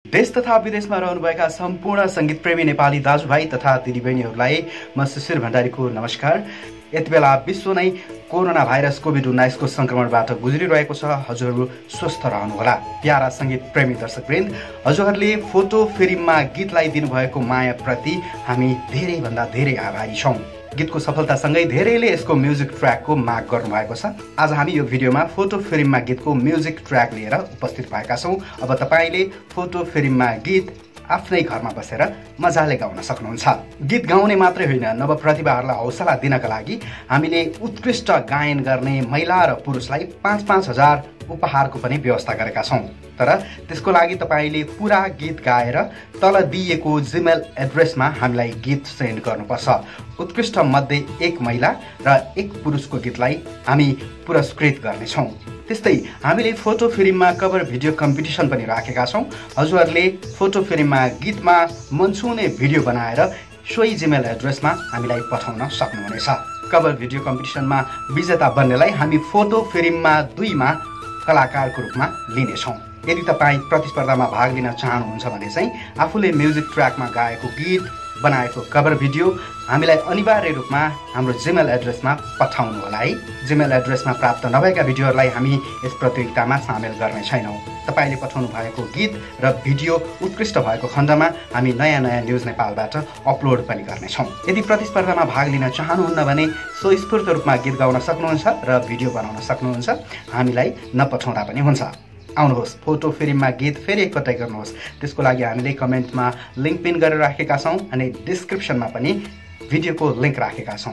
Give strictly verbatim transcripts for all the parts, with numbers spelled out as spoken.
देश तथा विदेशमा रहनुभएका सम्पूर्ण संगीत प्रेमी नेपाली दाजुभाइ तथा दिदीबहिनीहरूलाई म शिशिर भण्डारीको नमस्कार। यति बेला विश्व नै कोरोना भाइरस कोभिड उन्नाइस को संक्रमणबाट गुज्रिरहेको छ। हजुरहरू स्वस्थ रहनुहोला। प्यारा संगीत प्रेमी दर्शकवृन्द, हजुरहरूले फोटो फिल्ममा गीतलाई दिनुभएको माया प्रति हामी धेरै भन्दा धेरै आभारी छौं। गीतको सफलतासँगै धेरैले यसको म्युजिक ट्र्याकको माग गर्नुभएको छ। आज हामी यो भिडियोमा फोटो फिल्ममा गीतको म्युजिक ट्र्याक लिएर उपस्थित भएका छौं। अब तपाईले फोटो फिल्ममा गीत आफ्नै घरमा बसेर मजाले गाउन सक्नुहुन्छ। गीत गाउने मात्रै होइन, नव प्रतिभाहरूलाई हौसला दिनका लागि हामीले उत्कृष्ट गायन गर्ने महिला र पुरुषलाई पाँच पाँच हजार उपहारको पनि व्यवस्था गरेका छौं। तर त्यसको लागि तपाईले पुरा गीत गाएर तल दिएको जिमेल एड्रेसमा हामीलाई गीत सेन्ड गर्नुपर्छ। उत्कृष्ट मध्ये एक महिला र एक पुरुषको गीतलाई हामी पुरस्कृत गर्नेछौं। त्यस्तै हामीले फोटो फिल्ममा कभर भिडियो कम्पिटिसन पनि राखेका छौं। हजुरहरूले फोटो फिल्ममा गीतमा मन छुने भिडियो बनाएर सोही जिमेल एड्रेसमा हामीलाई पठाउन सक्नुहुनेछ। कभर भिडियो कम्पिटिसनमा विजेता बन्नेलाई हामी फोटो फिल्ममा दुईमा कलाकारको रूपमा लिनेछौं। यदि तपाईँ प्रतिस्पर्धामा भाग लिन चाहनुहुन्छ भने चाहिँ आफूले म्युजिक ट्र्याकमा गाएको गीत बनाएको कभर भिडियो हामीलाई अनिवार्य रूपमा हाम्रो जिमेल एड्रेसमा पठाउनु होला है। जिमेल एड्रेसमा प्राप्त नभएका भिडियोहरूलाई हामी यस प्रतियोगितामा सामेल गर्ने छैनौँ। तपाईले पठाउनु भएको गीत र भिडियो उत्कृष्ट भएको खण्डमा हामी नयाँ नयाँ न्युज नेपालबाट अपलोड पनि गर्नेछौँ। यदि प्रतिस्पर्धामा भाग लिन चाहनुहुन्न भने स्वस्फूर्त रूपमा गीत गाउन सक्नुहुन्छ र भिडियो बनाउन सक्नुहुन्छ। हामीलाई नपठाउँदा पनि हुन्छ। आउनुहोस्, फोटो फिल्ममा गीत फेरि एकपटक गर्नुहोस्। त्यसको लागि हामीले कमेन्टमा लिङ्क पिन गरेर राखेका छौँ अनि डिस्क्रिप्सनमा पनि भिडियोको लिङ्क राखेका छौँ।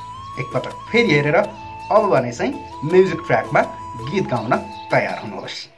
एकपटक फेरि हेरेर अब भने चाहिँ म्युजिक ट्र्याकमा गीत गाउन तयार हुनुहोस्।